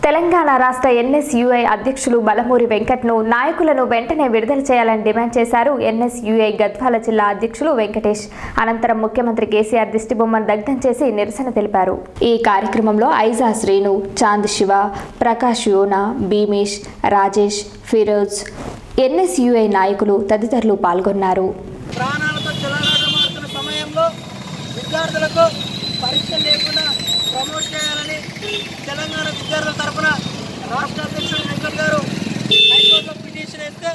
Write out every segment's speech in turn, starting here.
తెలంగాణ రాష్ట్ర ఎన్ఎస్యుఐ అధ్యక్షులు బలమూరి వెంకట్ను నాయకులను వెంటనే విడుదల చేయాలని డిమాండ్ చేశారు. ఎన్ఎస్యుఐ గద్వాల జిల్లా అధ్యక్షులు వెంకటేష్. అనంతరం ముఖ్యమంత్రి కేసీఆర్ దిష్టిబొమ్మను దగ్ధం చేసి నిరసన తెలిపారు. ఈ కార్యక్రమంలో ఐజా శ్రీను, చాంద్ శివ, ప్రకాష్ యోనా, భీమేష్, రాజేష్, ఫిరోజ్, ఎన్ఎస్యుఐ నాయకులు తదితరులు పాల్గొన్నారు. ప్రమోట్ చేయాలని తెలంగాణ విద్యార్థుల తరఫున రాష్ట్ర అధ్యక్షుడు వెంకట్ గారు హైకోర్టులో పిటిషన్ వేస్తే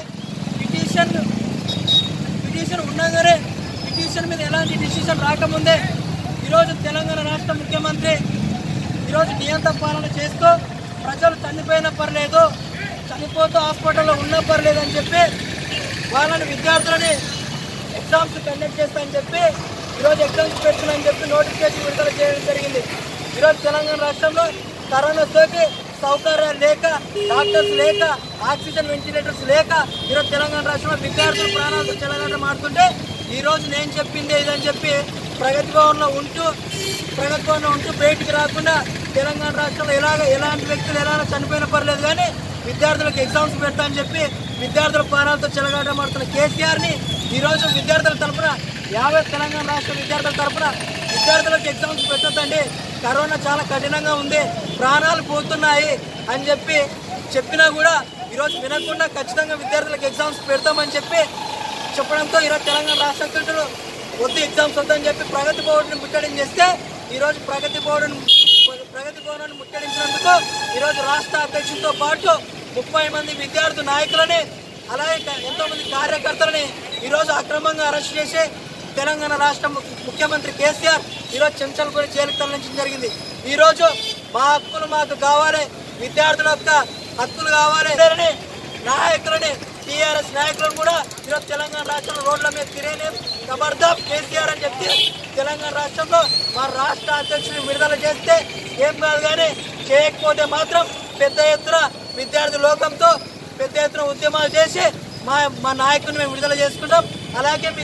పిటిషన్ ఉండగానే పిటిషన్ మీద ఎలాంటి డిసిషన్ రాకముందే ఈరోజు తెలంగాణ రాష్ట్ర ముఖ్యమంత్రి ఈరోజు నియంత్రణ పాలన చేస్తూ ప్రజలు చనిపోయినా పర్లేదు, చనిపోతూ హాస్పిటల్లో ఉన్నా పర్లేదు అని చెప్పి వాళ్ళని విద్యార్థులని ఎగ్జామ్స్ కండక్ట్ చేస్తామని చెప్పి ఈరోజు ఎగ్జామ్స్ పెడుతున్నామని చెప్పి నోటిఫికేషన్ విడుదల చేయడం జరిగింది. ఈరోజు తెలంగాణ రాష్ట్రంలో కరోనా సోకి సౌకర్యాలు లేక, డాక్టర్స్ లేక, ఆక్సిజన్ వెంటిలేటర్స్ లేక ఈరోజు తెలంగాణ రాష్ట్రంలో విద్యార్థుల ప్రాణాలతో చెలగాట మారుతుంటే ఈరోజు నేను చెప్పింది ఇదని చెప్పి ప్రగతి భవన్లో ఉంటూ బయటికి రాకుండా తెలంగాణ రాష్ట్రంలో ఎలాంటి వ్యక్తులు ఎలా చనిపోయిన పర్లేదు కానీ విద్యార్థులకు ఎగ్జామ్స్ పెడతామని చెప్పి విద్యార్థుల ప్రాణాలతో చెలగాట మారుతున్న కేసీఆర్ని ఈరోజు విద్యార్థుల తరఫున తెలంగాణ రాష్ట్ర విద్యార్థుల తరఫున విద్యార్థులకు ఎగ్జామ్స్ పెట్టొద్దండి, కరోనా చాలా కఠినంగా ఉంది, ప్రాణాలు పోతున్నాయి అని చెప్పినా కూడా ఈరోజు వినకుండా ఖచ్చితంగా విద్యార్థులకు ఎగ్జామ్స్ పెడతామని చెప్పడంతో ఈరోజు తెలంగాణ రాష్ట్ర అధ్యక్షులు వద్దు ఎగ్జామ్స్ వద్దని చెప్పి ప్రగతి భవన్ని ముట్టడి చేస్తే ఈరోజు ప్రగతి భవనాన్ని ముట్టడించినందుకు ఈరోజు రాష్ట్ర అధ్యక్షులతో పాటు 30 మంది విద్యార్థి నాయకులని అలాగే ఎంతోమంది కార్యకర్తలని ఈరోజు అక్రమంగా అరెస్ట్ చేసి తెలంగాణ రాష్ట్ర ముఖ్యమంత్రి కేసీఆర్ ఈరోజు చెంచల్గూడ జైలుకు తరలించడం జరిగింది. ఈరోజు మా హక్కులు మాకు కావాలి, విద్యార్థుల యొక్క హక్కులు కావాలి నాయకులని టీఆర్ఎస్ నాయకులను కూడా ఈరోజు తెలంగాణ రాష్ట్రంలో రోడ్ల మీద తిరిగి ఖబర్దార్ కేసీఆర్ అని చెప్పి తెలంగాణ రాష్ట్రంలో మా రాష్ట్ర అధ్యక్షుడిని విడుదల చేస్తే ఏం కాదు, కానీ చేయకపోతే మాత్రం పెద్ద ఎత్తున విద్యార్థి లోకంతో పెద్ద ఎత్తున ఉద్యమాలు చేసి మా నాయకుడిని మేము విడుదల చేసుకుంటాం. అలాగే